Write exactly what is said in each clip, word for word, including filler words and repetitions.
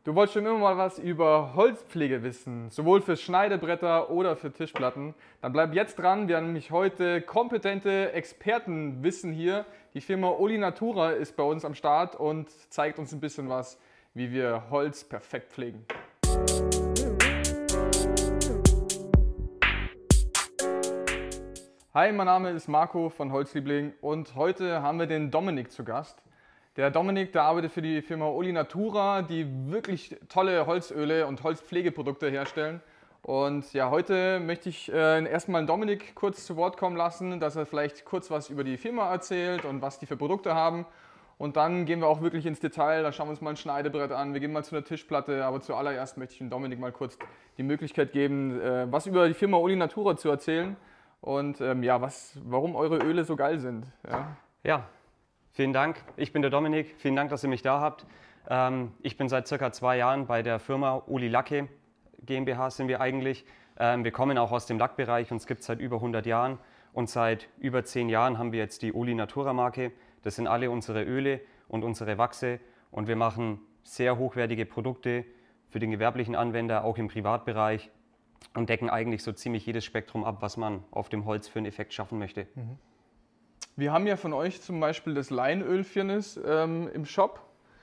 Du wolltest schon immer mal was über Holzpflege wissen, sowohl für Schneidebretter oder für Tischplatten. Dann bleib jetzt dran, wir haben nämlich heute kompetente Expertenwissen hier. Die Firma Olinatura ist bei uns am Start und zeigt uns ein bisschen was, wie wir Holz perfekt pflegen. Hi, mein Name ist Marco von Holzliebling und heute haben wir den Dominik zu Gast. Der Dominik, der arbeitet für die Firma Olinatura, die wirklich tolle Holzöle und Holzpflegeprodukte herstellen. Und ja, heute möchte ich äh, erstmal Dominik kurz zu Wort kommen lassen, dass er vielleicht kurz was über die Firma erzählt und was die für Produkte haben. Und dann gehen wir auch wirklich ins Detail, da schauen wir uns mal ein Schneidebrett an, wir gehen mal zu einer Tischplatte, aber zuallererst möchte ich dem Dominik mal kurz die Möglichkeit geben, äh, was über die Firma Olinatura zu erzählen und ähm, ja, was, warum eure Öle so geil sind. Ja. ja. Vielen Dank. Ich bin der Dominik. Vielen Dank, dass ihr mich da habt. Ähm, ich bin seit circa zwei Jahren bei der Firma Oli Lacke GmbH sind wir eigentlich. Ähm, wir kommen auch aus dem Lackbereich, uns gibt es seit über hundert Jahren und seit über zehn Jahren haben wir jetzt die Olinatura Marke. Das sind alle unsere Öle und unsere Wachse und wir machen sehr hochwertige Produkte für den gewerblichen Anwender, auch im Privatbereich und decken eigentlich so ziemlich jedes Spektrum ab, was man auf dem Holz für einen Effekt schaffen möchte. Mhm. Wir haben ja von euch zum Beispiel das Leinöl-Firnis ähm, im Shop.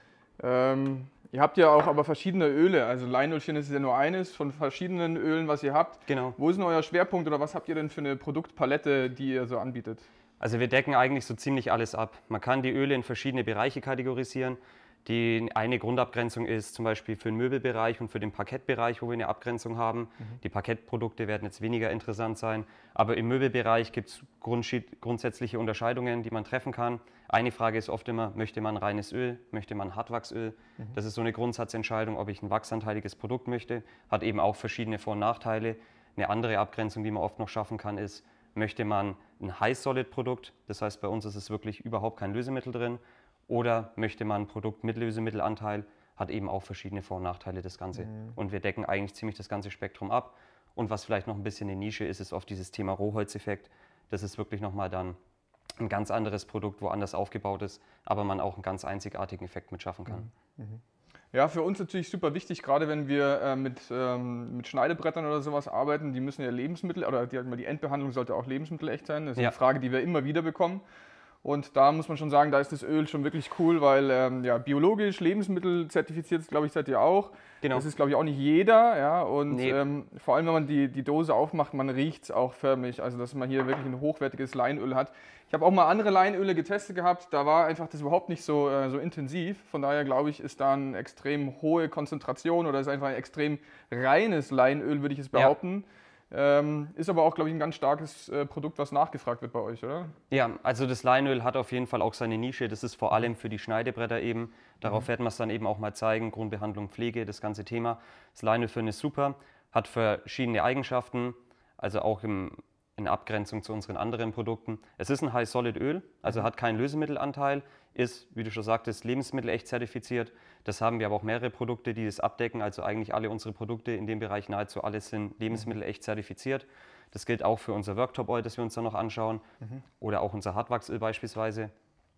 Ähm, ihr habt ja auch aber verschiedene Öle, also Leinöl-Firnis ist ja nur eines von verschiedenen Ölen, was ihr habt. Genau. Wo ist denn euer Schwerpunkt oder was habt ihr denn für eine Produktpalette, die ihr so anbietet? Also wir decken eigentlich so ziemlich alles ab. Man kann die Öle in verschiedene Bereiche kategorisieren. Die eine Grundabgrenzung ist zum Beispiel für den Möbelbereich und für den Parkettbereich, wo wir eine Abgrenzung haben. Mhm. Die Parkettprodukte werden jetzt weniger interessant sein, aber im Möbelbereich gibt es grundsätzliche Unterscheidungen, die man treffen kann. Eine Frage ist oft immer, möchte man reines Öl, möchte man Hartwachsöl? Mhm. Das ist so eine Grundsatzentscheidung, ob ich ein wachsanteiliges Produkt möchte. Hat eben auch verschiedene Vor- und Nachteile. Eine andere Abgrenzung, die man oft noch schaffen kann, ist, möchte man ein High-Solid-Produkt, das heißt bei uns ist es wirklich überhaupt kein Lösemittel drin. Oder möchte man ein Produkt mit Lösemittelanteil, hat eben auch verschiedene Vor- und Nachteile das Ganze. Mhm. Und wir decken eigentlich ziemlich das ganze Spektrum ab. Und was vielleicht noch ein bisschen eine Nische ist, ist oft dieses Thema Rohholzeffekt. Das ist wirklich nochmal dann ein ganz anderes Produkt, wo anders aufgebaut ist, aber man auch einen ganz einzigartigen Effekt mit schaffen kann. Mhm. Ja, für uns natürlich super wichtig, gerade wenn wir äh, mit, ähm, mit Schneidebrettern oder sowas arbeiten, die müssen ja Lebensmittel, oder die, die Endbehandlung sollte auch lebensmittelecht sein. Das ist ja eine Frage, die wir immer wieder bekommen. Und da muss man schon sagen, da ist das Öl schon wirklich cool, weil ähm, ja, biologisch, lebensmittelzertifiziert, glaube ich, seid ihr auch. Genau. Das ist, glaube ich, auch nicht jeder. Ja? Und nee. ähm, vor allem, wenn man die, die Dose aufmacht, man riecht es auch förmlich. Also, dass man hier wirklich ein hochwertiges Leinöl hat. Ich habe auch mal andere Leinöle getestet gehabt, da war einfach das überhaupt nicht so, äh, so intensiv. Von daher, glaube ich, ist da eine extrem hohe Konzentration oder ist einfach ein extrem reines Leinöl, würde ich es behaupten. Ja. Ähm, ist aber auch, glaube ich, ein ganz starkes äh, Produkt, was nachgefragt wird bei euch, oder? Ja, also das Leinöl hat auf jeden Fall auch seine Nische. Das ist vor allem für die Schneidebretter eben. Darauf mhm. werden wir es dann eben auch mal zeigen. Grundbehandlung, Pflege, das ganze Thema. Das Leinöl für ist super, hat verschiedene Eigenschaften, also auch im, in Abgrenzung zu unseren anderen Produkten. Es ist ein High-Solid-Öl, also mhm. hat keinen Lösemittelanteil, ist, wie du schon sagtest, lebensmittelecht zertifiziert. Das haben wir aber auch mehrere Produkte, die das abdecken. Also eigentlich alle unsere Produkte in dem Bereich, nahezu alles sind lebensmittelecht zertifiziert. Das gilt auch für unser Worktop Oil, das wir uns dann noch anschauen, mhm. oder auch unser Hartwachsöl beispielsweise.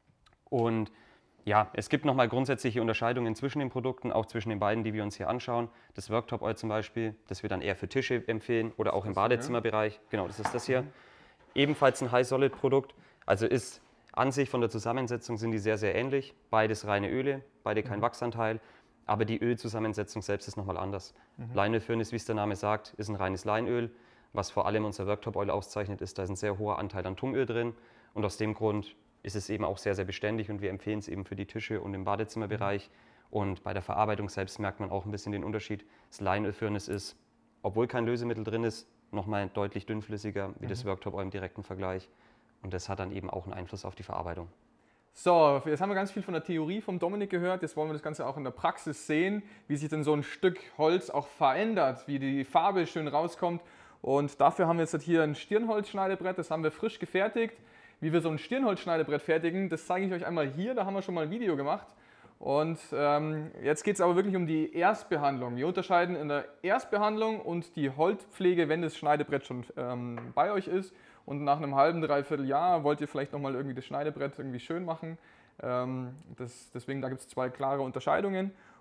Und ja, es gibt nochmal grundsätzliche Unterscheidungen zwischen den Produkten, auch zwischen den beiden, die wir uns hier anschauen. Das Worktop Oil zum Beispiel, das wir dann eher für Tische empfehlen oder auch im Badezimmerbereich. Genau, das ist das hier. Mhm. Ebenfalls ein High-Solid-Produkt, also ist an sich von der Zusammensetzung sind die sehr, sehr ähnlich. Beides reine Öle, beide kein mhm. Wachsanteil, aber die Ölzusammensetzung selbst ist nochmal anders. Mhm. Leinölfirnis, wie es der Name sagt, ist ein reines Leinöl. Was vor allem unser Worktop Oil auszeichnet, ist, da ist ein sehr hoher Anteil an Tungöl drin. Und aus dem Grund ist es eben auch sehr, sehr beständig und wir empfehlen es eben für die Tische und im Badezimmerbereich. Mhm. Und bei der Verarbeitung selbst merkt man auch ein bisschen den Unterschied. Das Leinölfirnis ist, obwohl kein Lösemittel drin ist, nochmal deutlich dünnflüssiger wie mhm. das Worktop Oil im direkten Vergleich. Und das hat dann eben auch einen Einfluss auf die Verarbeitung. So, jetzt haben wir ganz viel von der Theorie vom Dominik gehört. Jetzt wollen wir das Ganze auch in der Praxis sehen, wie sich denn so ein Stück Holz auch verändert, wie die Farbe schön rauskommt. Und dafür haben wir jetzt hier ein Stirnholzschneidebrett, das haben wir frisch gefertigt. Wie wir so ein Stirnholzschneidebrett fertigen, das zeige ich euch einmal hier, da haben wir schon mal ein Video gemacht. Und ähm, jetzt geht es aber wirklich um die Erstbehandlung. Wir unterscheiden in der Erstbehandlung und die Holzpflege, wenn das Schneidebrett schon ähm, bei euch ist. Und nach einem halben, dreiviertel Jahr wollt ihr vielleicht nochmal irgendwie das Schneidebrett irgendwie schön machen. Ähm, das, deswegen, da gibt es zwei klare Unterscheidungen.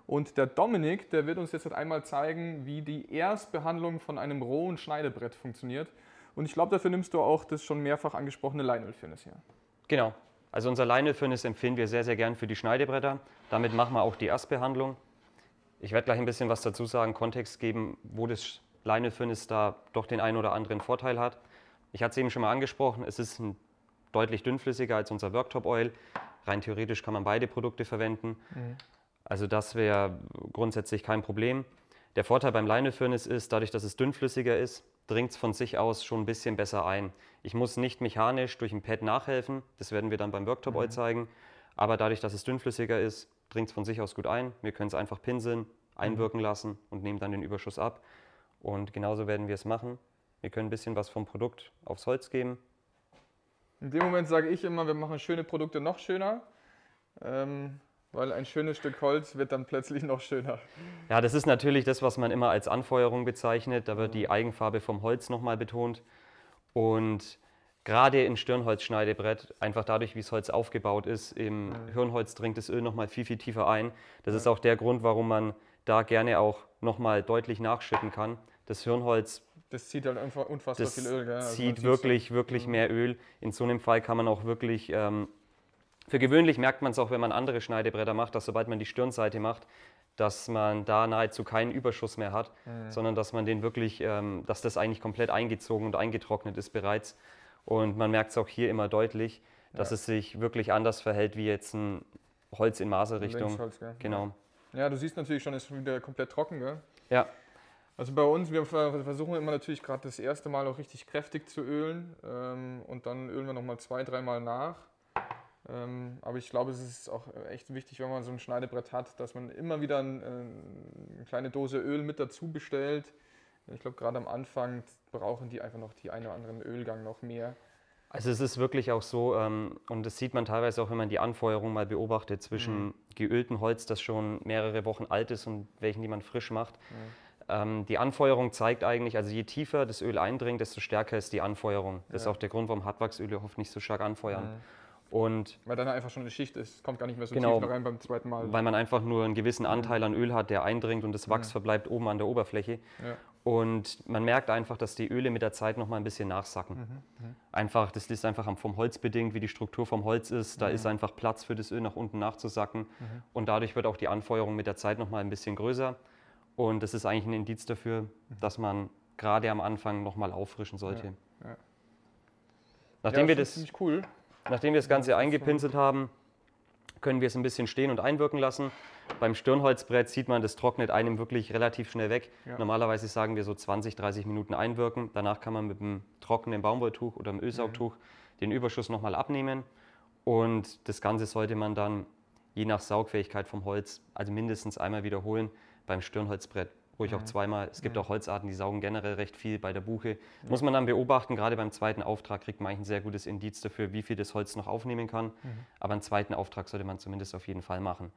Und der Dominik, der wird uns jetzt halt einmal zeigen, wie die Erstbehandlung von einem rohen Schneidebrett funktioniert. Und ich glaube, dafür nimmst du auch das schon mehrfach angesprochene Leinölfirnis hier. Genau. Also unser Leinölfirnis empfehlen wir sehr, sehr gern für die Schneidebretter. Damit machen wir auch die Erstbehandlung. Ich werde gleich ein bisschen was dazu sagen, Kontext geben, wo das Leinölfirnis da doch den einen oder anderen Vorteil hat. Ich hatte es eben schon mal angesprochen, es ist ein deutlich dünnflüssiger als unser Worktop Oil. Rein theoretisch kann man beide Produkte verwenden. Mhm. Also das wäre grundsätzlich kein Problem. Der Vorteil beim Leinölfirnis ist, dadurch, dass es dünnflüssiger ist, dringt es von sich aus schon ein bisschen besser ein. Ich muss nicht mechanisch durch ein Pad nachhelfen, das werden wir dann beim Worktop Oil mhm. zeigen. Aber dadurch, dass es dünnflüssiger ist, dringt es von sich aus gut ein. Wir können es einfach pinseln, einwirken mhm. lassen und nehmen dann den Überschuss ab. Und genauso werden wir es machen. Wir können ein bisschen was vom Produkt aufs Holz geben. In dem Moment sage ich immer, wir machen schöne Produkte noch schöner. Ähm Weil ein schönes Stück Holz wird dann plötzlich noch schöner. Ja, das ist natürlich das, was man immer als Anfeuerung bezeichnet. Da wird die Eigenfarbe vom Holz nochmal betont. Und gerade in Stirnholzschneidebrett, einfach dadurch, wie das Holz aufgebaut ist, im mhm. Hirnholz dringt das Öl nochmal viel, viel tiefer ein. Das ja. ist auch der Grund, warum man da gerne auch nochmal deutlich nachschütten kann. Das Hirnholz, das zieht halt einfach unfassbar das viel Öl. Gell? Also zieht wirklich, so. wirklich mhm. mehr Öl. In so einem Fall kann man auch wirklich... Ähm, Für gewöhnlich merkt man es auch, wenn man andere Schneidebretter macht, dass sobald man die Stirnseite macht, dass man da nahezu keinen Überschuss mehr hat, mhm. sondern dass man den wirklich, ähm, dass das eigentlich komplett eingezogen und eingetrocknet ist bereits. Und man merkt es auch hier immer deutlich, dass ja. es sich wirklich anders verhält wie jetzt ein Holz in Maserrichtung. Längsholz, gell? Genau. Ja, du siehst natürlich schon, es ist wieder komplett trocken, gell? Ja. Also bei uns, wir versuchen immer natürlich gerade das erste Mal auch richtig kräftig zu ölen ähm, und dann ölen wir nochmal zwei, dreimal nach. Ähm, aber ich glaube, es ist auch echt wichtig, wenn man so ein Schneidebrett hat, dass man immer wieder ein, äh, eine kleine Dose Öl mit dazu bestellt. Ich glaube, gerade am Anfang brauchen die einfach noch die einen oder anderen Ölgang noch mehr. Also es ist wirklich auch so, ähm, und das sieht man teilweise auch, wenn man die Anfeuerung mal beobachtet, zwischen mhm. geöltem Holz, das schon mehrere Wochen alt ist, und welchen, die man frisch macht. Mhm. Ähm, die Anfeuerung zeigt eigentlich, also je tiefer das Öl eindringt, desto stärker ist die Anfeuerung. Das ja. ist auch der Grund, warum Hartwachsöle oft nicht so stark anfeuern. Mhm. Und weil dann einfach schon eine Schicht ist, kommt gar nicht mehr so genau, tief rein beim zweiten Mal. Weil man einfach nur einen gewissen Anteil mhm. an Öl hat, der eindringt, und das Wachs mhm. verbleibt oben an der Oberfläche. Ja. Und man merkt einfach, dass die Öle mit der Zeit noch mal ein bisschen nachsacken. Mhm. Mhm. Einfach, das ist einfach vom Holz bedingt, wie die Struktur vom Holz ist. Da mhm. ist einfach Platz für das Öl nach unten nachzusacken. Mhm. Und dadurch wird auch die Anfeuerung mit der Zeit noch mal ein bisschen größer. Und das ist eigentlich ein Indiz dafür, mhm. dass man gerade am Anfang noch mal auffrischen sollte. Ja. Ja. Nachdem ja, wir das ziemlich cool. Nachdem wir das Ganze eingepinselt haben, können wir es ein bisschen stehen und einwirken lassen. Beim Stirnholzbrett sieht man, das trocknet einem wirklich relativ schnell weg. Ja. Normalerweise sagen wir so zwanzig, dreißig Minuten einwirken. Danach kann man mit einem trockenen Baumwolltuch oder einem Ölsaugtuch mhm. den Überschuss nochmal abnehmen. Und das Ganze sollte man dann je nach Saugfähigkeit vom Holz, also mindestens einmal wiederholen. Beim Stirnholzbrett ruhig mhm. auch zweimal. Es gibt mhm. auch Holzarten, die saugen generell recht viel. Bei der Buche mhm. muss man dann beobachten, gerade beim zweiten Auftrag kriegt man eigentlich ein sehr gutes Indiz dafür, wie viel das Holz noch aufnehmen kann. Mhm. Aber einen zweiten Auftrag sollte man zumindest auf jeden Fall machen.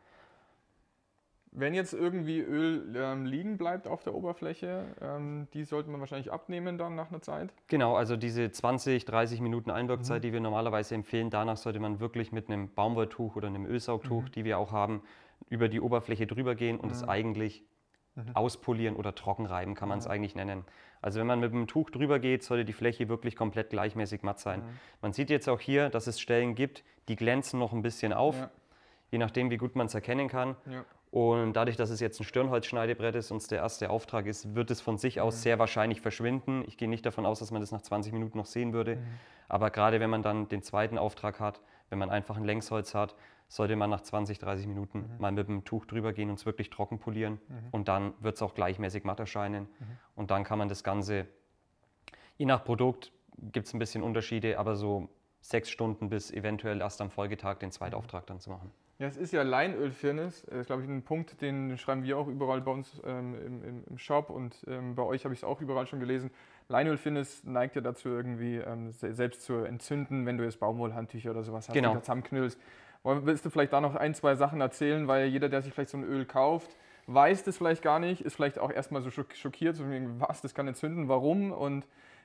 Wenn jetzt irgendwie Öl ähm, liegen bleibt auf der Oberfläche, ähm, die sollte man wahrscheinlich abnehmen dann nach einer Zeit? Genau, also diese zwanzig, dreißig Minuten Einwirkzeit, mhm. die wir normalerweise empfehlen, danach sollte man wirklich mit einem Baumwolltuch oder einem Ölsaugtuch, mhm. die wir auch haben, über die Oberfläche drüber gehen und mhm. es eigentlich mhm. auspolieren oder trockenreiben, kann man es mhm. eigentlich nennen. Also wenn man mit dem Tuch drüber geht, sollte die Fläche wirklich komplett gleichmäßig matt sein. Mhm. Man sieht jetzt auch hier, dass es Stellen gibt, die glänzen noch ein bisschen auf, ja. je nachdem, wie gut man es erkennen kann. Ja. Und dadurch, dass es jetzt ein Stirnholzschneidebrett ist und es der erste Auftrag ist, wird es von sich aus mhm. sehr wahrscheinlich verschwinden. Ich gehe nicht davon aus, dass man das nach zwanzig Minuten noch sehen würde. Mhm. Aber gerade wenn man dann den zweiten Auftrag hat, wenn man einfach ein Längsholz hat, sollte man nach zwanzig, dreißig Minuten mhm. mal mit dem Tuch drüber gehen und es wirklich trocken polieren. Mhm. Und dann wird es auch gleichmäßig matt erscheinen. Mhm. Und dann kann man das Ganze, je nach Produkt gibt es ein bisschen Unterschiede, aber so sechs Stunden bis eventuell erst am Folgetag den Zweitauftrag dann zu machen. Ja, es ist ja Leinölfirnis. Das ist, glaube ich, ein Punkt, den schreiben wir auch überall bei uns ähm, im, im Shop, und ähm, bei euch habe ich es auch überall schon gelesen. Leinölfirnis neigt ja dazu, irgendwie ähm, selbst zu entzünden, wenn du jetzt Baumwollhandtücher oder sowas hast, genau. die da zusammenknüllst. Willst du vielleicht da noch ein, zwei Sachen erzählen, weil jeder, der sich vielleicht so ein Öl kauft, weiß das vielleicht gar nicht, ist vielleicht auch erstmal so schockiert, so was, das kann entzünden, warum, und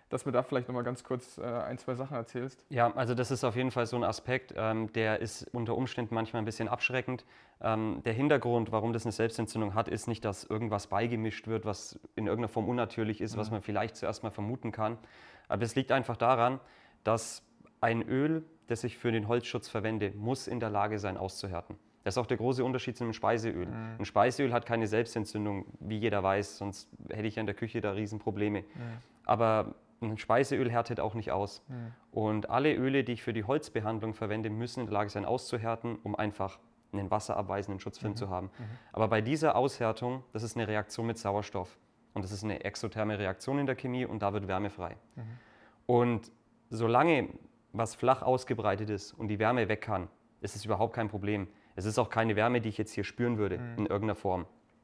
dass du da vielleicht nochmal ganz kurz äh, ein, zwei Sachen erzählst. Ja, also das ist auf jeden Fall so ein Aspekt, ähm, der ist unter Umständen manchmal ein bisschen abschreckend. Ähm, der Hintergrund, warum das eine Selbstentzündung hat, ist nicht, dass irgendwas beigemischt wird, was in irgendeiner Form unnatürlich ist, mhm. was man vielleicht zuerst mal vermuten kann. Aber es liegt einfach daran, dass ein Öl, das ich für den Holzschutz verwende, muss in der Lage sein, auszuhärten. Das ist auch der große Unterschied zu einem Speiseöl. Mhm. Ein Speiseöl hat keine Selbstentzündung, wie jeder weiß, sonst hätte ich ja in der Küche da Riesenprobleme. Mhm. Aber ein Speiseöl härtet auch nicht aus. Mhm. Und alle Öle, die ich für die Holzbehandlung verwende, müssen in der Lage sein, auszuhärten, um einfach einen wasserabweisenden Schutzfilm mhm. zu haben. Mhm. Aber bei dieser Aushärtung, das ist eine Reaktion mit Sauerstoff. Und das ist eine exotherme Reaktion in der Chemie und da wird Wärme frei. Mhm. Und solange was flach ausgebreitet ist und die Wärme weg kann, ist es überhaupt kein Problem. Es ist auch keine Wärme, die ich jetzt hier spüren würde, mhm. in irgendeiner Form.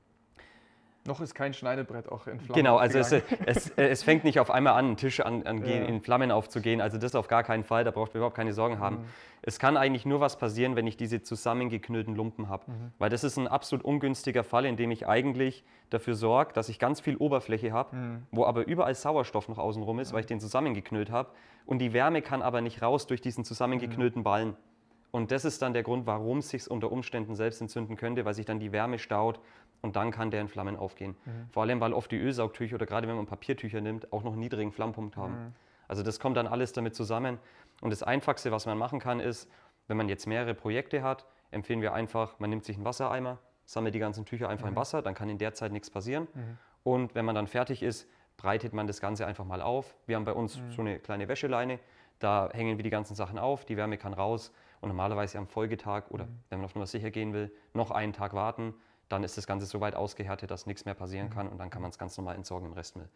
Noch ist kein Schneidebrett auch in Flammen Genau, also es, es, es fängt nicht auf einmal an, ein Tisch an, an ja. in Flammen aufzugehen, also das auf gar keinen Fall, da braucht man überhaupt keine Sorgen haben. Mhm. Es kann eigentlich nur was passieren, wenn ich diese zusammengeknüllten Lumpen habe, mhm. weil das ist ein absolut ungünstiger Fall, in dem ich eigentlich dafür sorge, dass ich ganz viel Oberfläche habe, mhm. wo aber überall Sauerstoff noch außenrum ist, mhm. weil ich den zusammengeknüllt habe und die Wärme kann aber nicht raus durch diesen zusammengeknüllten Ballen. Und das ist dann der Grund, warum es sich unter Umständen selbst entzünden könnte, weil sich dann die Wärme staut und dann kann der in Flammen aufgehen. Mhm. Vor allem, weil oft die Ölsaugtücher oder gerade wenn man Papiertücher nimmt, auch noch einen niedrigen Flammpunkt haben. Mhm. Also das kommt dann alles damit zusammen. Und das Einfachste, was man machen kann, ist, wenn man jetzt mehrere Projekte hat, empfehlen wir einfach, man nimmt sich einen Wassereimer, sammelt die ganzen Tücher einfach mhm. im Wasser, dann kann in der Zeit nichts passieren. Mhm. Und wenn man dann fertig ist, breitet man das Ganze einfach mal auf. Wir haben bei uns mhm. so eine kleine Wäscheleine, da hängen wir die ganzen Sachen auf, die Wärme kann raus. Und normalerweise am Folgetag oder mhm. wenn man auf Nummer sicher gehen will, noch einen Tag warten, dann ist das Ganze so weit ausgehärtet, dass nichts mehr passieren kann und dann kann man es ganz normal entsorgen im Restmüll.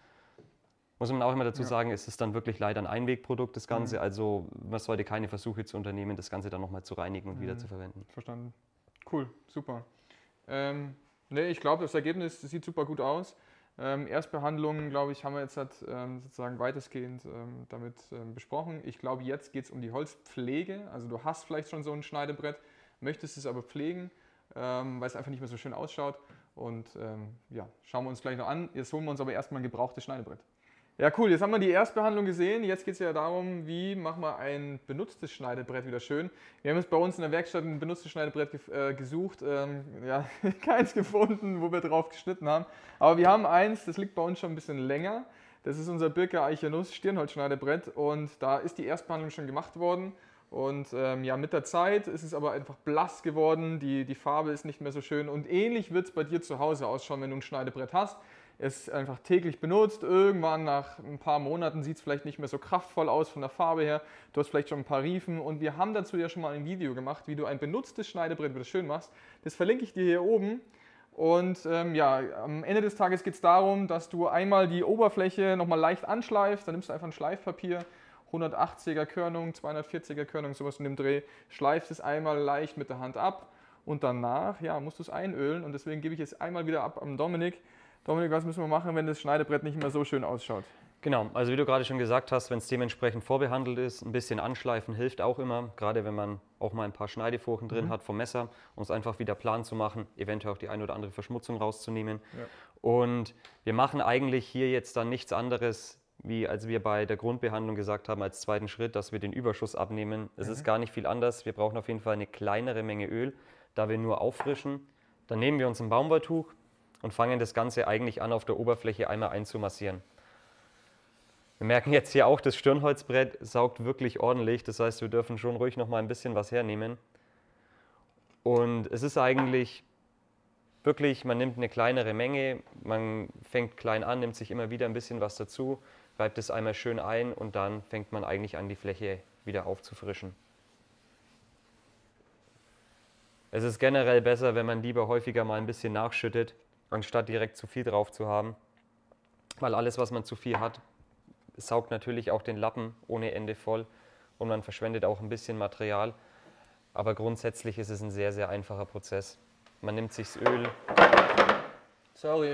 Muss man auch immer dazu ja. sagen, es ist dann wirklich leider ein Einwegprodukt, das Ganze, mhm. also man sollte keine Versuche zu unternehmen, das Ganze dann nochmal zu reinigen und mhm. wieder zu verwenden. Verstanden. Cool, super. Ähm, nee, ich glaube, das Ergebnis das sieht super gut aus. Ähm, Erstbehandlungen, glaube ich, haben wir jetzt halt, ähm, sozusagen weitestgehend ähm, damit ähm, besprochen. Ich glaube, jetzt geht es um die Holzpflege. Also du hast vielleicht schon so ein Schneidebrett, möchtest es aber pflegen, ähm, weil es einfach nicht mehr so schön ausschaut. Und ähm, ja, schauen wir uns gleich noch an. Jetzt holen wir uns aber erstmal ein gebrauchtes Schneidebrett. Ja, cool. Jetzt haben wir die Erstbehandlung gesehen. Jetzt geht es ja darum, wie machen wir ein benutztes Schneidebrett wieder schön. Wir haben jetzt bei uns in der Werkstatt ein benutztes Schneidebrett ge äh, gesucht. Ähm, ja, keins gefunden, wo wir drauf geschnitten haben. Aber wir haben eins, das liegt bei uns schon ein bisschen länger. Das ist unser Birke Eiche Nuss Stirnholzschneidebrett. Und da ist die Erstbehandlung schon gemacht worden. Und ähm, ja, mit der Zeit ist es aber einfach blass geworden. Die, die Farbe ist nicht mehr so schön. Und ähnlich wird es bei dir zu Hause ausschauen, wenn du ein Schneidebrett hast. Es ist einfach täglich benutzt, irgendwann nach ein paar Monaten sieht es vielleicht nicht mehr so kraftvoll aus von der Farbe her, du hast vielleicht schon ein paar Riefen und wir haben dazu ja schon mal ein Video gemacht, wie du ein benutztes Schneidebrett wieder schön machst. Das verlinke ich dir hier oben und ähm, ja, am Ende des Tages geht es darum, dass du einmal die Oberfläche nochmal leicht anschleifst, dann nimmst du einfach ein Schleifpapier, hundertachtziger Körnung, zweihundertvierziger Körnung, sowas in dem Dreh, schleifst es einmal leicht mit der Hand ab und danach ja, musst du es einölen und deswegen gebe ich es einmal wieder ab am Dominik. Dominik, was müssen wir machen, wenn das Schneidebrett nicht mehr so schön ausschaut? Genau, also wie du gerade schon gesagt hast, wenn es dementsprechend vorbehandelt ist, ein bisschen anschleifen hilft auch immer, gerade wenn man auch mal ein paar Schneidefurchen drin mhm. hat vom Messer, um es einfach wieder plan zu machen, eventuell auch die eine oder andere Verschmutzung rauszunehmen. Ja. Und wir machen eigentlich hier jetzt dann nichts anderes, wie als wir bei der Grundbehandlung gesagt haben, als zweiten Schritt, dass wir den Überschuss abnehmen. Es mhm. ist gar nicht viel anders, wir brauchen auf jeden Fall eine kleinere Menge Öl, da wir nur auffrischen. Dann nehmen wir uns ein Baumwolltuch und fangen das Ganze eigentlich an, auf der Oberfläche einmal einzumassieren. Wir merken jetzt hier auch, das Stirnholzbrett saugt wirklich ordentlich, das heißt, wir dürfen schon ruhig noch mal ein bisschen was hernehmen. Und es ist eigentlich wirklich, man nimmt eine kleinere Menge, man fängt klein an, nimmt sich immer wieder ein bisschen was dazu, reibt es einmal schön ein und dann fängt man eigentlich an, die Fläche wieder aufzufrischen. Es ist generell besser, wenn man lieber häufiger mal ein bisschen nachschüttet, anstatt direkt zu viel drauf zu haben, weil alles, was man zu viel hat, saugt natürlich auch den Lappen ohne Ende voll und man verschwendet auch ein bisschen Material, aber grundsätzlich ist es ein sehr, sehr einfacher Prozess. Man nimmt sich das Öl, sorry,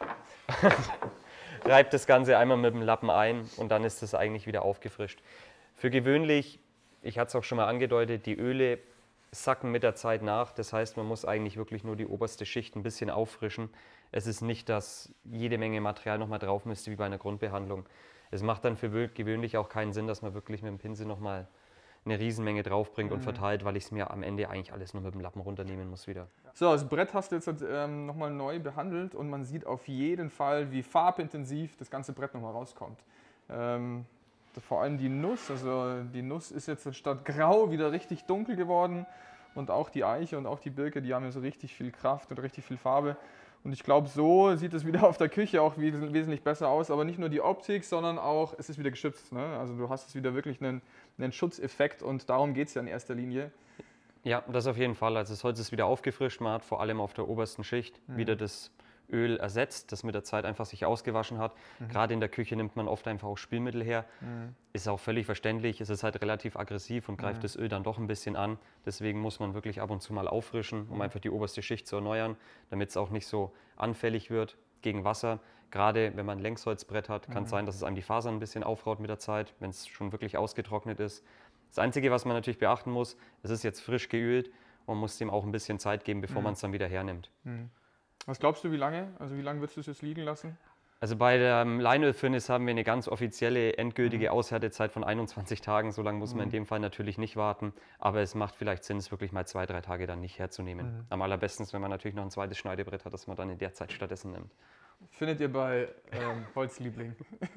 reibt das Ganze einmal mit dem Lappen ein und dann ist es eigentlich wieder aufgefrischt. Für gewöhnlich, ich hatte es auch schon mal angedeutet, die Öle sacken mit der Zeit nach. Das heißt, man muss eigentlich wirklich nur die oberste Schicht ein bisschen auffrischen. Es ist nicht, dass jede Menge Material nochmal drauf müsste wie bei einer Grundbehandlung. Es macht dann für gewöhnlich auch keinen Sinn, dass man wirklich mit dem Pinsel nochmal eine Riesenmenge draufbringt mhm. und verteilt, weil ich es mir am Ende eigentlich alles nur mit dem Lappen runternehmen muss wieder. So, das Brett hast du jetzt ähm, nochmal neu behandelt und man sieht auf jeden Fall, wie farbintensiv das ganze Brett nochmal rauskommt. Ähm, vor allem die Nuss, also die Nuss ist jetzt statt grau wieder richtig dunkel geworden und auch die Eiche und auch die Birke, die haben ja so richtig viel Kraft und richtig viel Farbe. Und ich glaube, so sieht es wieder auf der Küche auch wesentlich besser aus. Aber nicht nur die Optik, sondern auch, es ist wieder geschützt. Ne? Also du hast jetzt wieder wirklich einen, einen Schutzeffekt und darum geht es ja in erster Linie. Ja, das auf jeden Fall. Also das Holz ist wieder aufgefrischt. Man hat vor allem auf der obersten Schicht mhm. wieder das Öl ersetzt, das mit der Zeit einfach sich ausgewaschen hat. Mhm. Gerade in der Küche nimmt man oft einfach auch Spülmittel her. Mhm. Ist auch völlig verständlich. Es ist halt relativ aggressiv und greift mhm. das Öl dann doch ein bisschen an. Deswegen muss man wirklich ab und zu mal auffrischen, um mhm. einfach die oberste Schicht zu erneuern, damit es auch nicht so anfällig wird gegen Wasser. Gerade wenn man ein Längsholzbrett hat, kann es mhm. sein, dass es einem die Fasern ein bisschen aufraut mit der Zeit, wenn es schon wirklich ausgetrocknet ist. Das Einzige, was man natürlich beachten muss, es ist jetzt frisch geölt und man muss dem auch ein bisschen Zeit geben, bevor mhm. man es dann wieder hernimmt. Mhm. Was glaubst du, wie lange? Also wie lange würdest du es jetzt liegen lassen? Also bei der Leinölfirnis haben wir eine ganz offizielle, endgültige mhm. Aushärtezeit von einundzwanzig Tagen. So lange muss man mhm. in dem Fall natürlich nicht warten. Aber es macht vielleicht Sinn, es wirklich mal zwei, drei Tage dann nicht herzunehmen. Mhm. Am allerbesten ist, wenn man natürlich noch ein zweites Schneidebrett hat, das man dann in der Zeit stattdessen nimmt. Findet ihr bei ähm, Holzliebling.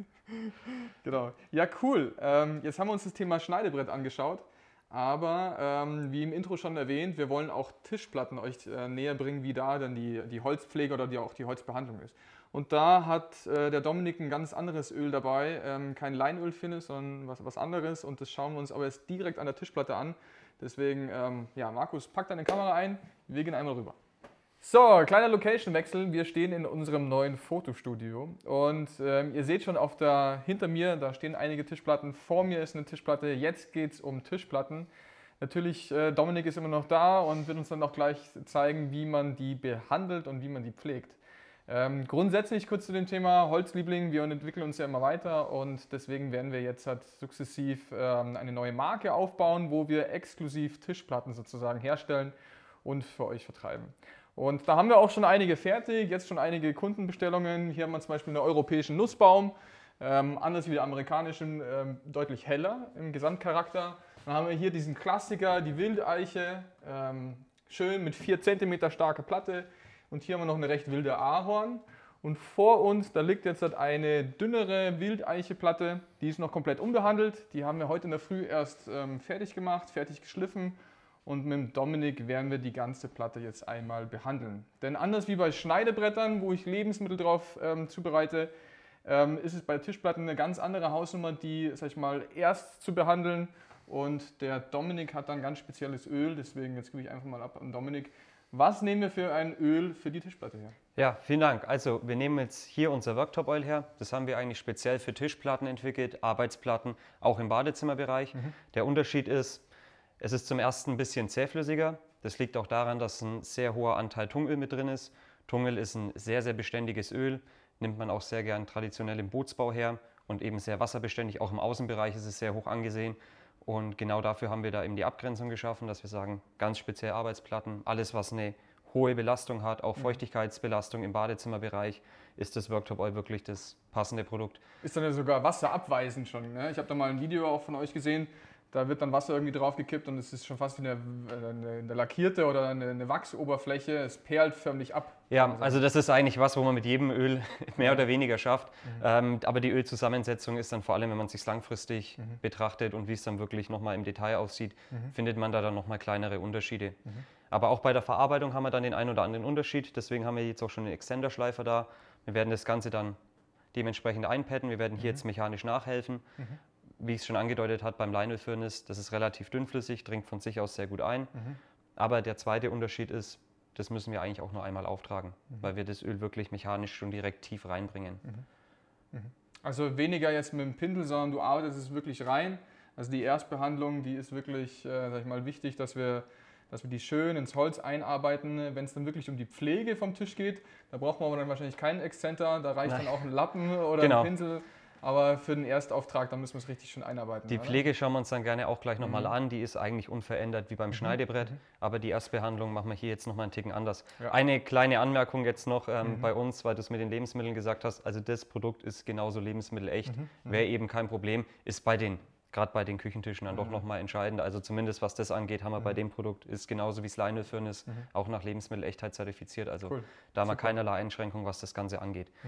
Genau. Ja, cool. Ähm, jetzt haben wir uns das Thema Schneidebrett angeschaut. Aber ähm, wie im Intro schon erwähnt, wir wollen auch Tischplatten euch äh, näher bringen, wie da dann die, die Holzpflege oder die, auch die Holzbehandlung ist. Und da hat äh, der Dominik ein ganz anderes Öl dabei, ähm, kein Leinölfinish, sondern was, was anderes. Und das schauen wir uns aber jetzt direkt an der Tischplatte an. Deswegen, ähm, ja, Markus, pack deine Kamera ein, wir gehen einmal rüber. So, kleiner Location-Wechsel. Wir stehen in unserem neuen Fotostudio und ähm, ihr seht schon auf der, hinter mir, da stehen einige Tischplatten. Vor mir ist eine Tischplatte. Jetzt geht es um Tischplatten. Natürlich, äh, Dominik ist immer noch da und wird uns dann auch gleich zeigen, wie man die behandelt und wie man die pflegt. Ähm, grundsätzlich kurz zu dem Thema Holzliebling. Wir entwickeln uns ja immer weiter und deswegen werden wir jetzt halt sukzessiv ähm, eine neue Marke aufbauen, wo wir exklusiv Tischplatten sozusagen herstellen und für euch vertreiben. Und da haben wir auch schon einige fertig, jetzt schon einige Kundenbestellungen. Hier haben wir zum Beispiel einen europäischen Nussbaum, ähm, anders wie der amerikanischen, ähm, deutlich heller im Gesamtcharakter. Dann haben wir hier diesen Klassiker, die Wildeiche, ähm, schön mit vier Zentimeter starke Platte. Und hier haben wir noch eine recht wilde Ahorn. Und vor uns, da liegt jetzt halt eine dünnere Wildeicheplatte, die ist noch komplett unbehandelt. Die haben wir heute in der Früh erst ähm, fertig gemacht, fertig geschliffen. Und mit dem Dominik werden wir die ganze Platte jetzt einmal behandeln. Denn anders wie bei Schneidebrettern, wo ich Lebensmittel drauf ähm, zubereite, ähm, ist es bei Tischplatten eine ganz andere Hausnummer, die, sag ich mal, erst zu behandeln. Und der Dominik hat dann ganz spezielles Öl, deswegen jetzt gebe ich einfach mal ab an Dominik. Was nehmen wir für ein Öl für die Tischplatte her? Ja, vielen Dank. Also wir nehmen jetzt hier unser Worktop Oil her. Das haben wir eigentlich speziell für Tischplatten entwickelt, Arbeitsplatten, auch im Badezimmerbereich. Mhm. Der Unterschied ist, es ist zum ersten ein bisschen zähflüssiger. Das liegt auch daran, dass ein sehr hoher Anteil Tungöl mit drin ist. Tungöl ist ein sehr, sehr beständiges Öl, nimmt man auch sehr gern traditionell im Bootsbau her und eben sehr wasserbeständig. Auch im Außenbereich ist es sehr hoch angesehen. Und genau dafür haben wir da eben die Abgrenzung geschaffen, dass wir sagen, ganz speziell Arbeitsplatten, alles was eine hohe Belastung hat, auch Feuchtigkeitsbelastung im Badezimmerbereich, ist das Worktop Oil wirklich das passende Produkt. Ist dann ja sogar wasserabweisend schon, ne? Ich habe da mal ein Video auch von euch gesehen. Da wird dann Wasser irgendwie drauf gekippt und es ist schon fast wie eine, eine, eine lackierte oder eine, eine Wachsoberfläche. Es perlt förmlich ab. Ja, also das ist eigentlich was, wo man mit jedem Öl mehr oder weniger schafft. Mhm. Ähm, aber die Ölzusammensetzung ist dann vor allem, wenn man es sich langfristig mhm. betrachtet und wie es dann wirklich nochmal im Detail aussieht, mhm. findet man da dann nochmal kleinere Unterschiede. Mhm. Aber auch bei der Verarbeitung haben wir dann den einen oder anderen Unterschied. Deswegen haben wir jetzt auch schon einen Extenderschleifer da. Wir werden das Ganze dann dementsprechend einpadden. Wir werden hier mhm. jetzt mechanisch nachhelfen. Mhm. Wie ich es schon angedeutet habe, beim Leinölfirnis, das ist relativ dünnflüssig, dringt von sich aus sehr gut ein. Mhm. Aber der zweite Unterschied ist, das müssen wir eigentlich auch nur einmal auftragen, mhm. weil wir das Öl wirklich mechanisch schon direkt tief reinbringen. Mhm. Mhm. Also weniger jetzt mit dem Pinsel, sondern du arbeitest es wirklich rein. Also die Erstbehandlung, die ist wirklich, äh, sag ich mal, wichtig, dass wir, dass wir die schön ins Holz einarbeiten. Wenn es dann wirklich um die Pflege vom Tisch geht, da braucht man aber dann wahrscheinlich keinen Exzenter, da reicht Nein. dann auch ein Lappen oder genau. ein Pinsel. aber für den Erstauftrag, da müssen wir es richtig schön einarbeiten. Die oder? Pflege schauen wir uns dann gerne auch gleich nochmal Mhm. an. Die ist eigentlich unverändert wie beim Mhm. Schneidebrett, Mhm. aber die Erstbehandlung machen wir hier jetzt nochmal einen Ticken anders. Ja. Eine kleine Anmerkung jetzt noch ähm, Mhm. bei uns, weil du es mit den Lebensmitteln gesagt hast. Also das Produkt ist genauso lebensmittelecht, Mhm. wäre eben kein Problem, ist bei den gerade bei den Küchentischen dann Mhm. doch nochmal entscheidend. Also zumindest was das angeht, haben wir Mhm. bei dem Produkt, ist genauso wie das Leinölfirnis Mhm. auch nach Lebensmittelechtheit zertifiziert. Also Cool. da haben wir Super. keinerlei Einschränkung, was das Ganze angeht. Mhm.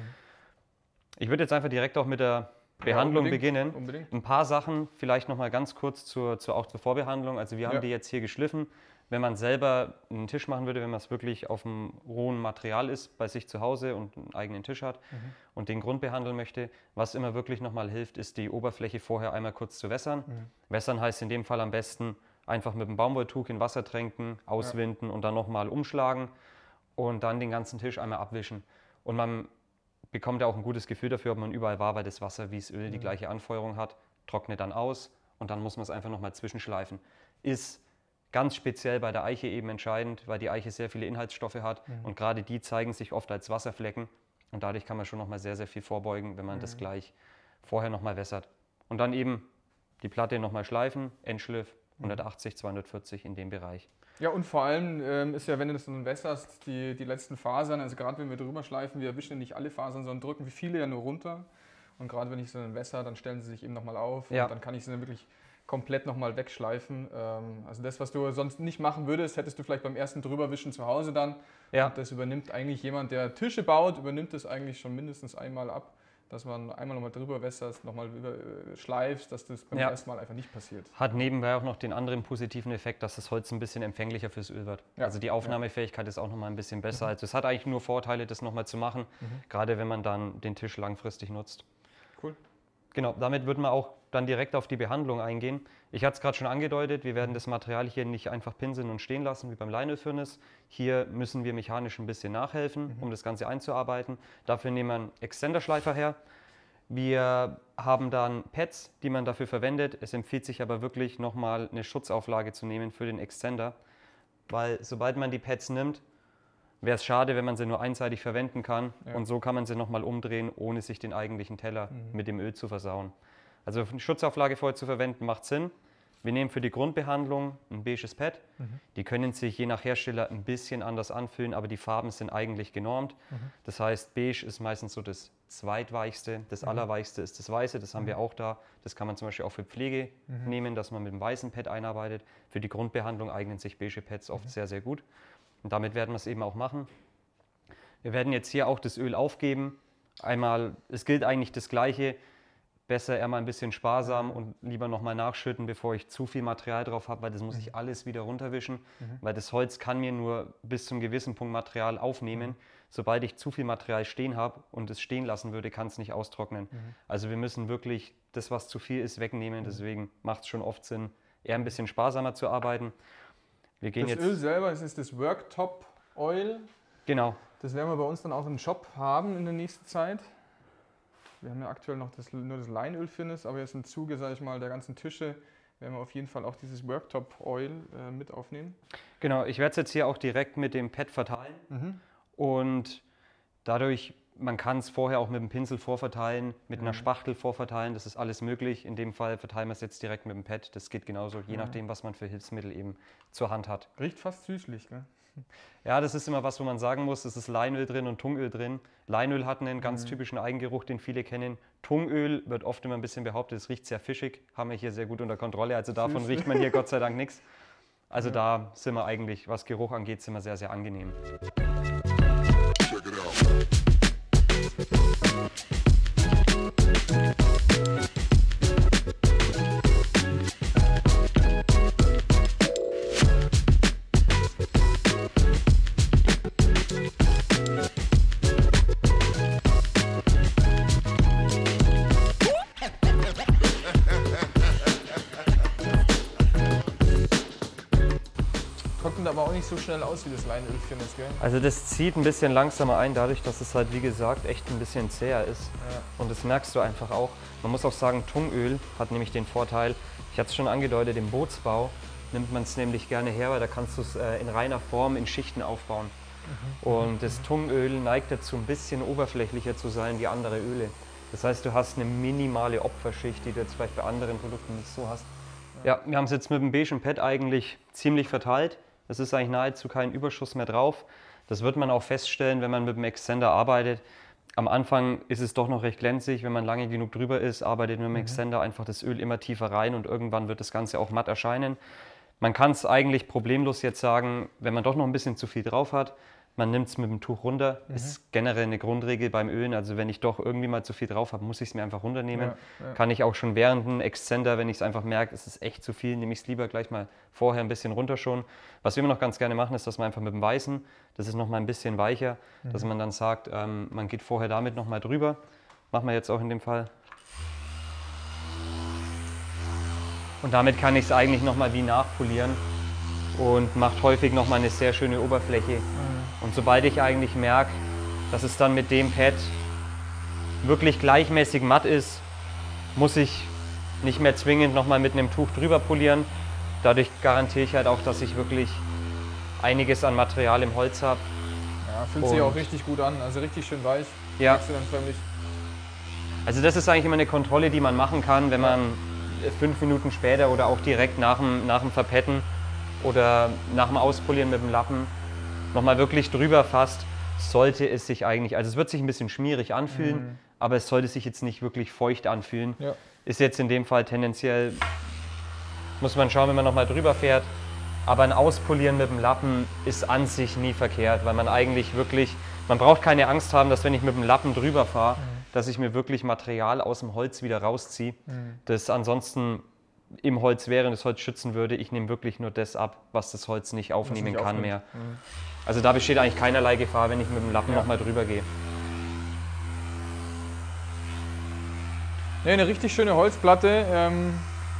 Ich würde jetzt einfach direkt auch mit der Behandlung unbedingt, beginnen. unbedingt. Ein paar Sachen vielleicht nochmal ganz kurz zur, zur, auch zur Vorbehandlung. Also wir haben Ja. die jetzt hier geschliffen. Wenn man selber einen Tisch machen würde, wenn man es wirklich auf dem rohen Material ist, bei sich zu Hause und einen eigenen Tisch hat Mhm. und den Grund behandeln möchte, was immer wirklich nochmal hilft, ist die Oberfläche vorher einmal kurz zu wässern. Mhm. Wässern heißt in dem Fall am besten einfach mit einem Baumwolltuch in Wasser tränken, auswinden und dann nochmal umschlagen und dann den ganzen Tisch einmal abwischen. Und man bekommt ja auch ein gutes Gefühl dafür, ob man überall war, weil das Wasser wie das Öl die Mhm. gleiche Anfeuerung hat, trocknet dann aus und dann muss man es einfach nochmal zwischenschleifen. Ist ganz speziell bei der Eiche eben entscheidend, weil die Eiche sehr viele Inhaltsstoffe hat Mhm. und gerade die zeigen sich oft als Wasserflecken und dadurch kann man schon nochmal sehr, sehr viel vorbeugen, wenn man Mhm. das gleich vorher nochmal wässert. Und dann eben die Platte nochmal schleifen, Endschliff, hundertachtzig, zweihundertvierzig in dem Bereich. Ja, und vor allem ähm, ist ja, wenn du das dann wässerst, die, die letzten Fasern, also gerade wenn wir drüber schleifen, wir erwischen ja nicht alle Fasern, sondern drücken wie viele ja nur runter. Und gerade wenn ich sie dann wässer, dann stellen sie sich eben nochmal auf Ja. und dann kann ich sie dann wirklich komplett nochmal wegschleifen. Ähm, also das, was du sonst nicht machen würdest, hättest du vielleicht beim ersten Drüberwischen zu Hause dann. Ja. Und das übernimmt eigentlich jemand, der Tische baut, übernimmt das eigentlich schon mindestens einmal ab, dass man einmal nochmal drüber wässerst, nochmal äh, schleifst, dass das beim Ja. ersten Mal einfach nicht passiert. Hat nebenbei auch noch den anderen positiven Effekt, dass das Holz ein bisschen empfänglicher fürs Öl wird. Ja. Also die Aufnahmefähigkeit ist auch nochmal ein bisschen besser. Also es hat eigentlich nur Vorteile, das nochmal zu machen, Mhm. gerade wenn man dann den Tisch langfristig nutzt. Cool. Genau, damit würden wir auch dann direkt auf die Behandlung eingehen. Ich hatte es gerade schon angedeutet, wir werden das Material hier nicht einfach pinseln und stehen lassen wie beim Leinölfirnis. Hier müssen wir mechanisch ein bisschen nachhelfen, Mhm. um das Ganze einzuarbeiten. Dafür nehmen wir einen Extenderschleifer her. Wir haben dann Pads, die man dafür verwendet. Es empfiehlt sich aber wirklich nochmal eine Schutzauflage zu nehmen für den Extender, weil sobald man die Pads nimmt, wäre es schade, wenn man sie nur einseitig verwenden kann. Ja. Und so kann man sie nochmal umdrehen, ohne sich den eigentlichen Teller Mhm. mit dem Öl zu versauen. Also eine Schutzauflage vorher zu verwenden macht Sinn. Wir nehmen für die Grundbehandlung ein beiges Pad. Mhm. Die können sich je nach Hersteller ein bisschen anders anfühlen, aber die Farben sind eigentlich genormt. Mhm. Das heißt, beige ist meistens so das zweitweichste, das Mhm. allerweichste ist das Weiße, das haben Mhm. wir auch da. Das kann man zum Beispiel auch für Pflege Mhm. nehmen, dass man mit dem weißen Pad einarbeitet. Für die Grundbehandlung eignen sich beige Pads oft Mhm. sehr, sehr gut. Und damit werden wir es eben auch machen. Wir werden jetzt hier auch das Öl aufgeben. Einmal, es gilt eigentlich das Gleiche. Besser eher mal ein bisschen sparsam und lieber nochmal nachschütten, bevor ich zu viel Material drauf habe, weil das muss ich alles wieder runterwischen, Mhm. weil das Holz kann mir nur bis zum gewissen Punkt Material aufnehmen. Mhm. Sobald ich zu viel Material stehen habe und es stehen lassen würde, kann es nicht austrocknen. Mhm. Also wir müssen wirklich das, was zu viel ist, wegnehmen. Deswegen macht es schon oft Sinn, eher ein bisschen sparsamer zu arbeiten. Wir gehen Das jetzt, Öl selber, es ist das Worktop Oil. genau, Das werden wir bei uns dann auch im Shop haben in der nächsten Zeit. Wir haben ja aktuell noch das, nur das Leinölfirnis, aber jetzt im Zuge, sage ich mal, der ganzen Tische werden wir auf jeden Fall auch dieses Worktop Oil äh, mit aufnehmen. genau. Ich werde es jetzt hier auch direkt mit dem Pad verteilen. Mhm. Und dadurch, man kann es vorher auch mit dem Pinsel vorverteilen, mit einer Mhm. Spachtel vorverteilen, das ist alles möglich. In dem Fall verteilen wir es jetzt direkt mit dem Pad. Das geht genauso, je Mhm. nachdem, was man für Hilfsmittel eben zur Hand hat. Riecht fast süßlich, gell? Ja, das ist immer was, wo man sagen muss, es ist Leinöl drin und Tungöl drin. Leinöl hat einen ganz Mhm. typischen Eigengeruch, den viele kennen. Tungöl wird oft immer ein bisschen behauptet, es riecht sehr fischig, haben wir hier sehr gut unter Kontrolle. Also davon Süß. riecht man hier Gott sei Dank nichts. Also Ja. da sind wir eigentlich, was Geruch angeht, sind wir sehr, sehr angenehm. Check it out. Trocknet aber auch nicht so schnell aus wie das Leinölfirnis, gell? Also das zieht ein bisschen langsamer ein, dadurch, dass es halt wie gesagt echt ein bisschen zäher ist. Ja. Und das merkst du einfach auch. Man muss auch sagen, Tungöl hat nämlich den Vorteil, ich hatte es schon angedeutet, im Bootsbau nimmt man es nämlich gerne her, weil da kannst du es äh, in reiner Form in Schichten aufbauen. Und das Tungöl neigt dazu, ein bisschen oberflächlicher zu sein wie andere Öle. Das heißt, du hast eine minimale Opferschicht, die du jetzt vielleicht bei anderen Produkten nicht so hast. Ja, wir haben es jetzt mit dem beigen Pad eigentlich ziemlich verteilt. Es ist eigentlich nahezu kein Überschuss mehr drauf. Das wird man auch feststellen, wenn man mit dem Extender arbeitet. Am Anfang ist es doch noch recht glänzig, wenn man lange genug drüber ist, arbeitet mit dem Extender einfach das Öl immer tiefer rein und irgendwann wird das Ganze auch matt erscheinen. Man kann es eigentlich problemlos jetzt sagen, wenn man doch noch ein bisschen zu viel drauf hat, man nimmt es mit dem Tuch runter, mhm. ist generell eine Grundregel beim Ölen. Also wenn ich doch irgendwie mal zu viel drauf habe, muss ich es mir einfach runternehmen. Ja, ja. Kann ich auch schon während dem Extender, wenn ich es einfach merke, es ist echt zu viel, nehme ich es lieber gleich mal vorher ein bisschen runter schon. Was wir immer noch ganz gerne machen, ist, dass man einfach mit dem Weißen, das ist noch mal ein bisschen weicher, mhm. dass man dann sagt, ähm, man geht vorher damit noch mal drüber. Machen wir jetzt auch in dem Fall. Und damit kann ich es eigentlich noch mal wie nachpolieren und macht häufig noch mal eine sehr schöne Oberfläche. Mhm. Und sobald ich eigentlich merke, dass es dann mit dem Pad wirklich gleichmäßig matt ist, muss ich nicht mehr zwingend nochmal mit einem Tuch drüber polieren. Dadurch garantiere ich halt auch, dass ich wirklich einiges an Material im Holz habe. Ja, fühlt sich auch richtig gut an, also richtig schön weich. Ja. Also das ist eigentlich immer eine Kontrolle, die man machen kann, wenn man fünf Minuten später oder auch direkt nach dem, nach dem Verpetten oder nach dem Auspolieren mit dem Lappen nochmal wirklich drüber fasst, sollte es sich eigentlich, also es wird sich ein bisschen schmierig anfühlen, mhm. aber es sollte sich jetzt nicht wirklich feucht anfühlen. Ja. Ist jetzt in dem Fall tendenziell, muss man schauen, wenn man nochmal drüber fährt, aber ein Auspolieren mit dem Lappen ist an sich nie verkehrt, weil man eigentlich wirklich, man braucht keine Angst haben, dass wenn ich mit dem Lappen drüber fahre, mhm. dass ich mir wirklich Material aus dem Holz wieder rausziehe, mhm. das ansonsten im Holz wäre und das Holz schützen würde. Ich nehme wirklich nur das ab, was das Holz nicht aufnehmen nicht kann aufnimmt. mehr. Mhm. Also da besteht eigentlich keinerlei Gefahr, wenn ich mit dem Lappen ja. nochmal drüber gehe. Ja, eine richtig schöne Holzplatte. Ähm,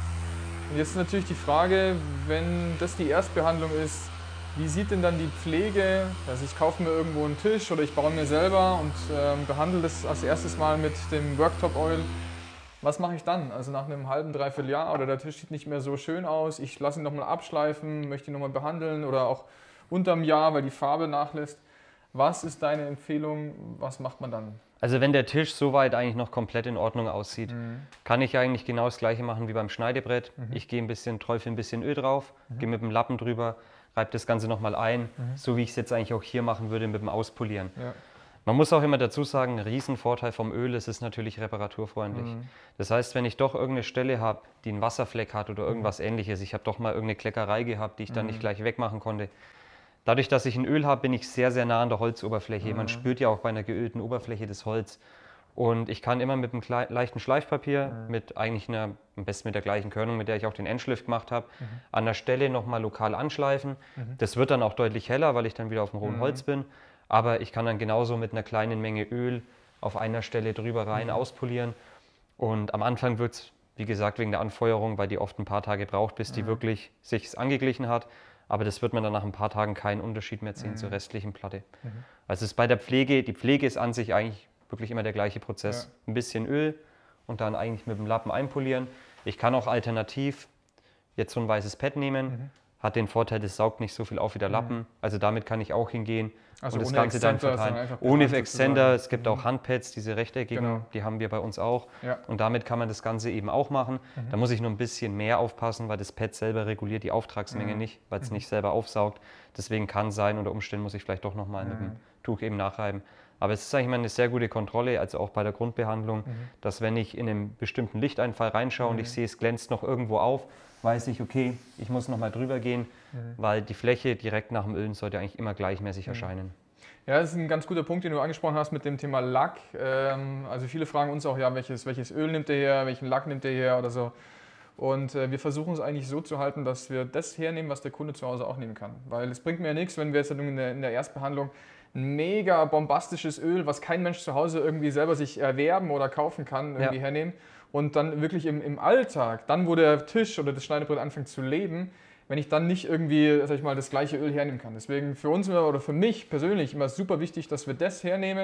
jetzt ist natürlich die Frage, wenn das die Erstbehandlung ist, wie sieht denn dann die Pflege? Also ich kaufe mir irgendwo einen Tisch oder ich baue mir selber und ähm, behandle das als erstes Mal mit dem Worktop Oil. Was mache ich dann? Also nach einem halben, dreiviertel Jahr oder der Tisch sieht nicht mehr so schön aus, ich lasse ihn nochmal abschleifen, möchte ihn nochmal behandeln oder auch unterm Jahr, weil die Farbe nachlässt. Was ist deine Empfehlung? Was macht man dann? Also wenn der Tisch soweit eigentlich noch komplett in Ordnung aussieht, mhm. kann ich eigentlich genau das Gleiche machen wie beim Schneidebrett. Mhm. Ich gehe ein bisschen, träufle ein bisschen Öl drauf, mhm. gehe mit dem Lappen drüber, reibe das Ganze nochmal ein, mhm. so wie ich es jetzt eigentlich auch hier machen würde mit dem Auspolieren. Ja. Man muss auch immer dazu sagen, ein Riesenvorteil vom Öl ist, es ist natürlich reparaturfreundlich. Mhm. Das heißt, wenn ich doch irgendeine Stelle habe, die einen Wasserfleck hat oder irgendwas mhm. Ähnliches, ich habe doch mal irgendeine Kleckerei gehabt, die ich dann mhm. nicht gleich wegmachen konnte. Dadurch, dass ich ein Öl habe, bin ich sehr, sehr nah an der Holzoberfläche. Mhm. Man spürt ja auch bei einer geölten Oberfläche das Holz. Und ich kann immer mit einem leichten Schleifpapier, mhm. mit eigentlich einer, am besten mit der gleichen Körnung, mit der ich auch den Endschliff gemacht habe, mhm. an der Stelle nochmal lokal anschleifen. Mhm. Das wird dann auch deutlich heller, weil ich dann wieder auf dem rohen mhm. Holz bin. Aber ich kann dann genauso mit einer kleinen Menge Öl auf einer Stelle drüber rein mhm. auspolieren. Und am Anfang wird es, wie gesagt, wegen der Anfeuerung, weil die oft ein paar Tage braucht, bis mhm. die wirklich sich angeglichen hat. Aber das wird man dann nach ein paar Tagen keinen Unterschied mehr sehen mhm. zur restlichen Platte. Mhm. Also es ist bei der Pflege, die Pflege ist an sich eigentlich wirklich immer der gleiche Prozess. Ja. Ein bisschen Öl und dann eigentlich mit dem Lappen einpolieren. Ich kann auch alternativ jetzt so ein weißes Pad nehmen. Mhm. Hat den Vorteil, das saugt nicht so viel auf wie der Lappen. Mhm. Also damit kann ich auch hingehen also und das ohne Ganze dann verteilen. Ohne Extender, es gibt mhm. auch Handpads, diese rechteckigen, genau. die haben wir bei uns auch. Ja. Und damit kann man das Ganze eben auch machen. Mhm. Da muss ich nur ein bisschen mehr aufpassen, weil das Pad selber reguliert die Auftragsmenge mhm. nicht, weil es mhm. nicht selber aufsaugt. Deswegen kann sein, unter Umständen muss ich vielleicht doch nochmal mhm. mit dem Tuch eben nachreiben. Aber es ist eigentlich mal eine sehr gute Kontrolle, also auch bei der Grundbehandlung, mhm. dass wenn ich in einen bestimmten Lichteinfall reinschaue mhm. und ich sehe, es glänzt noch irgendwo auf, weiß ich, okay, ich muss nochmal drüber gehen, mhm. weil die Fläche direkt nach dem Ölen sollte eigentlich immer gleichmäßig mhm. erscheinen. Ja, das ist ein ganz guter Punkt, den du angesprochen hast mit dem Thema Lack. Also viele fragen uns auch, ja, welches, welches Öl nimmt der her, welchen Lack nimmt der her oder so. Und wir versuchen es eigentlich so zu halten, dass wir das hernehmen, was der Kunde zu Hause auch nehmen kann. Weil es bringt mir ja nichts, wenn wir jetzt in der, in der Erstbehandlung ein mega bombastisches Öl, was kein Mensch zu Hause irgendwie selber sich erwerben oder kaufen kann, irgendwie ja. hernehmen. Und dann wirklich im, im Alltag, dann wo der Tisch oder das Schneidebrett anfängt zu leben, wenn ich dann nicht irgendwie, sag ich mal, das gleiche Öl hernehmen kann. Deswegen für uns oder für mich persönlich immer super wichtig, dass wir das hernehmen,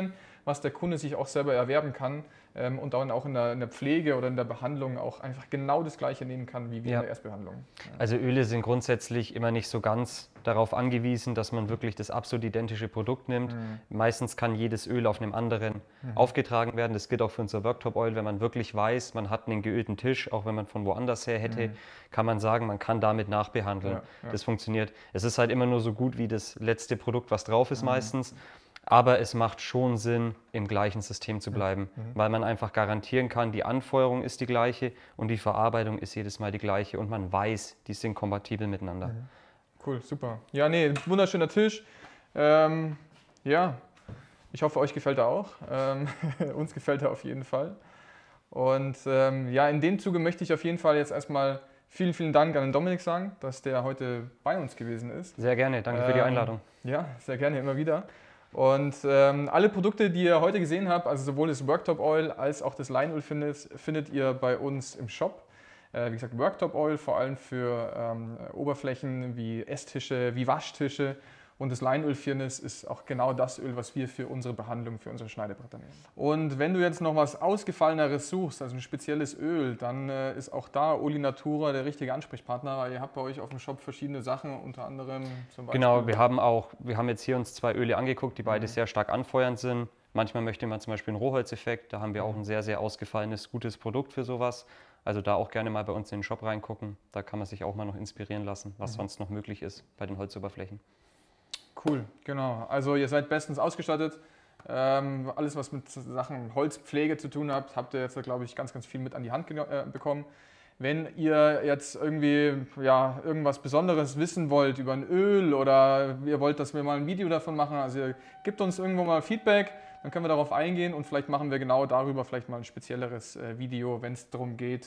was der Kunde sich auch selber erwerben kann ähm, und dann auch in der, in der Pflege oder in der Behandlung auch einfach genau das Gleiche nehmen kann wie, wie Ja. in der Erstbehandlung. Ja. Also Öle sind grundsätzlich immer nicht so ganz darauf angewiesen, dass man wirklich das absolut identische Produkt nimmt. Mhm. Meistens kann jedes Öl auf einem anderen mhm. aufgetragen werden. Das gilt auch für unser Worktop Oil. Wenn man wirklich weiß, man hat einen geölten Tisch, auch wenn man von woanders her hätte, mhm. kann man sagen, man kann damit nachbehandeln. Ja, ja. Das funktioniert. Es ist halt immer nur so gut wie das letzte Produkt, was drauf ist mhm. meistens. Aber es macht schon Sinn, im gleichen System zu bleiben, mhm. weil man einfach garantieren kann, die Anfeuerung ist die gleiche und die Verarbeitung ist jedes Mal die gleiche und man weiß, die sind kompatibel miteinander. Mhm. Cool, super. Ja, nee, wunderschöner Tisch. Ähm, ja, ich hoffe, euch gefällt er auch. Ähm, uns gefällt er auf jeden Fall. Und ähm, ja, in dem Zuge möchte ich auf jeden Fall jetzt erstmal vielen, vielen Dank an den Dominik sagen, dass der heute bei uns gewesen ist. Sehr gerne, danke ähm, für die Einladung. Ja, sehr gerne, immer wieder. Und ähm, alle Produkte, die ihr heute gesehen habt, also sowohl das Worktop Oil als auch das Leinöl findet, findet ihr bei uns im Shop. Äh, wie gesagt, Worktop Oil vor allem für ähm, Oberflächen wie Esstische, wie Waschtische. Und das Leinöl Firnis ist auch genau das Öl, was wir für unsere Behandlung, für unsere Schneidebretter nehmen. Und wenn du jetzt noch was Ausgefalleneres suchst, also ein spezielles Öl, dann äh, ist auch da Oli Natura der richtige Ansprechpartner, weil ihr habt bei euch auf dem Shop verschiedene Sachen, unter anderem zum Beispiel... Genau, wir haben auch, wir haben jetzt hier uns zwei Öle angeguckt, die beide mhm. sehr stark anfeuernd sind. Manchmal möchte man zum Beispiel einen Rohholzeffekt, da haben wir auch ein sehr, sehr ausgefallenes, gutes Produkt für sowas. Also da auch gerne mal bei uns in den Shop reingucken, da kann man sich auch mal noch inspirieren lassen, was mhm. sonst noch möglich ist bei den Holzoberflächen. Cool, genau. Also ihr seid bestens ausgestattet. Ähm, alles, was mit Sachen Holzpflege zu tun hat, habt ihr jetzt, glaube ich, ganz, ganz viel mit an die Hand äh, bekommen. Wenn ihr jetzt irgendwie ja, irgendwas Besonderes wissen wollt über ein Öl oder ihr wollt, dass wir mal ein Video davon machen, also ihr gebt uns irgendwo mal Feedback, dann können wir darauf eingehen und vielleicht machen wir genau darüber vielleicht mal ein spezielleres äh, Video, wenn es darum geht,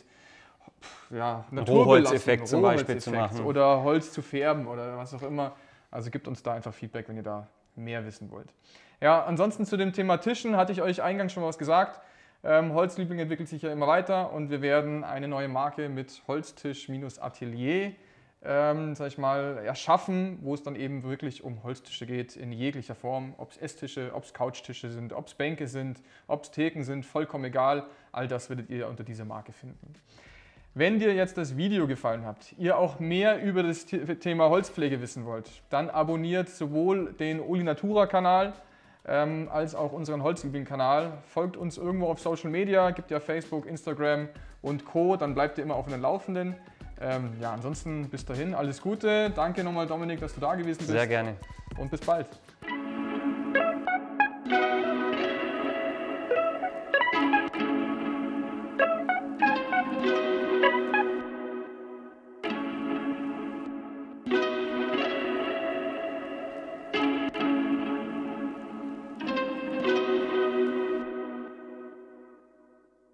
ja, Rohholzeffekt zum Beispiel zu machen. Oder Holz zu färben oder was auch immer. Also gebt uns da einfach Feedback, wenn ihr da mehr wissen wollt. Ja, ansonsten zu dem Thema Tischen hatte ich euch eingangs schon mal was gesagt. Ähm, Holzliebling entwickelt sich ja immer weiter und wir werden eine neue Marke mit Holztisch-Atelier ähm, sag ich mal, erschaffen, wo es dann eben wirklich um Holztische geht in jeglicher Form. Ob es Esstische, ob es Couchtische sind, ob es Bänke sind, ob es Theken sind, vollkommen egal. All das werdet ihr unter dieser Marke finden. Wenn dir jetzt das Video gefallen hat, ihr auch mehr über das Thema Holzpflege wissen wollt, dann abonniert sowohl den Oli Natura Kanal ähm, als auch unseren Holzliebling-Kanal. Folgt uns irgendwo auf Social Media, gibt ja Facebook, Instagram und Co. Dann bleibt ihr immer auf dem Laufenden. Ähm, ja, ansonsten bis dahin alles Gute. Danke nochmal, Dominik, dass du da gewesen bist. Sehr gerne. Und bis bald.